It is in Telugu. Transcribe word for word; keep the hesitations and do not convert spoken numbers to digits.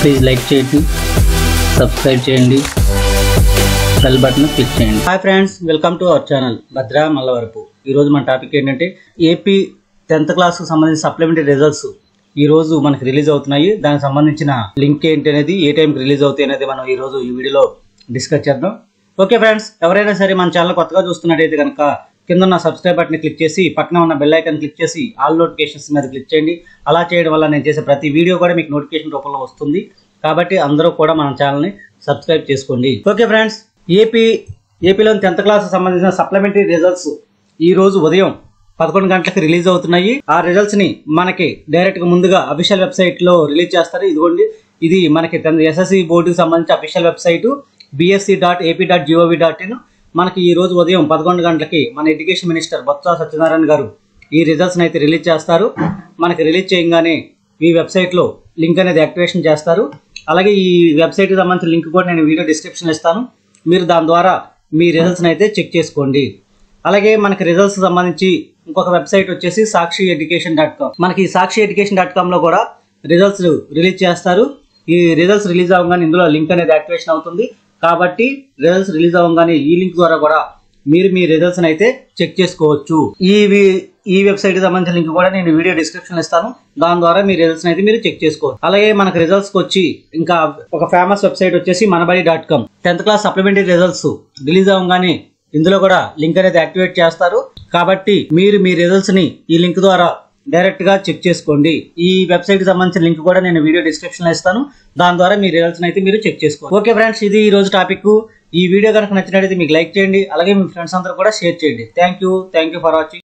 ప్లీజ్ లైక్ చేయండి, సబ్స్క్రైబ్ చేయండి, బెల్ బటన్ క్లిక్ చేయండి. Hi friends, welcome to our channel Bhadra Mallavarapu. ఈరోజు మన టాపిక్ ఏంటంటే ఏపీ టెన్త్ క్లాస్కి సంబంధించిన సప్లిమెంటరీ రిజల్ట్స్ ఈ రోజు మనకి రిలీజ్ అవుతున్నాయి. దానికి సంబంధించిన లింక్ ఏంటి అనేది, ఏ టైంకి రిలీజ్ అవుతాయి అనేది మనం ఈ రోజు ఈ వీడియోలో డిస్కస్ చేద్దాం. ఓకే ఫ్రెండ్స్, ఎవరైనా సరే మన ఛానల్ కొత్తగా చూస్తున్నట్టయితే కనుక కింద ఉన్న సబ్స్క్రైబ్ బటన్ క్లిక్ చేసి పక్కన ఉన్న బెల్ ఐకాన్ క్లిక్ చేసి ఆల్ నోటిఫికేషన్స్ మీద క్లిక్ చేయండి. అలా చేయడం వల్ల నేను చేసే ప్రతి వీడియో కూడా మీకు నోటిఫికేషన్ రూపంలో వస్తుంది. కాబట్టి అందరూ కూడా మన ఛానల్ని సబ్స్క్రైబ్ చేసుకోండి. ఓకే ఫ్రెండ్స్, ఏపీ ఏపీలోని టెన్త్ క్లాస్ సంబంధించిన సప్లిమెంటరీ రిజల్ట్స్ ఈ రోజు ఉదయం పదకొండు గంటలకు రిలీజ్ అవుతున్నాయి. ఆ రిజల్ట్స్ ని మనకి డైరెక్ట్ గా ముందుగా అఫీషియల్ వెబ్సైట్ లో రిలీజ్ చేస్తారు. ఇదిగోండి, ఇది మనకి ఎస్ఎస్సి బోర్డుకి సంబంధించి official website BSC dot AP dot GOV dot in. మనకి ఈ రోజు ఉదయం పదకొండు గంటలకి మన ఎడ్యుకేషన్ మినిస్టర్ బొత్స సత్యనారాయణ గారు ఈ రిజల్ట్స్ అయితే రిలీజ్ చేస్తారు. మనకి రిలీజ్ చేయగానే ఈ వెబ్సైట్ లో లింక్ అనేది యాక్టివేషన్ చేస్తారు. అలాగే ఈ వెబ్సైట్కి సంబంధించిన లింక్ కూడా నేను వీడియో డిస్క్రిప్షన్ ఇస్తాను. మీరు దాని ద్వారా మీ రిజల్ట్స్ని అయితే చెక్ చేసుకోండి. అలాగే మనకి రిజల్ట్స్ సంబంధించి ఇంకొక వెబ్సైట్ వచ్చేసి సాక్షి ఎడ్యుకేషన్ డాట్ కామ్. మనకి సాక్షి ఎడ్యుకేషన్ డాట్ కామ్ లో కూడా రిజల్ట్స్ రిలీజ్ చేస్తారు. ఈ రిజల్ట్స్ రిలీజ్ అవ్వగానే ఇందులో లింక్ అనేది యాక్టివేషన్ అవుతుంది. కాబట్టి రిజల్ట్స్ రిలీజ్ అవ్వగానే ఈ లింక్ ద్వారా కూడా మీరు మీ రిజల్ట్స్ అయితే చెక్ చేసుకోవచ్చు. ఈ ఈ వెబ్సైట్ కి సంబంధించిన లింక్ కూడా నేను వీడియో డిస్క్రిప్షన్ ఇస్తాను. దాని ద్వారా మీ రిజల్ట్స్ అయితే మీరు చెక్ చేసుకోవచ్చు. అలాగే మనకు రిజల్ట్స్ వచ్చి ఇంకా ఒక ఫేమస్ వెబ్సైట్ వచ్చేసి Manabadi dot com. Tenth class supplementary results release అవ్వగానే ఇందులో కూడా లింక్ అనేది యాక్టివేట్ చేస్తారు. కాబట్టి మీరు మీ రిజల్ట్స్ ని ఈ లింక్ ద్వారా డైరెక్ట్ గా చెక్ చేసుకోండి. ఈ వెబ్సైట్ కి సంబంధించిన లింక్ కూడా నేను వీడియో డిస్క్రిప్షన్ లో ఇస్తాను. దాని ద్వారా మీ రిజల్ట్స్ అయితే మీరు చెక్ చేసుకోండి. ఓకే ఫ్రెండ్స్, ఇది ఈ రోజు టాపిక్. ఈ వీడియో కనుక నచ్చినట్లయితే మీకు లైక్ చేయండి. అలాగే మీ ఫ్రెండ్స్ అందరూ కూడా షేర్ చేయండి. Thank you thank you for watching.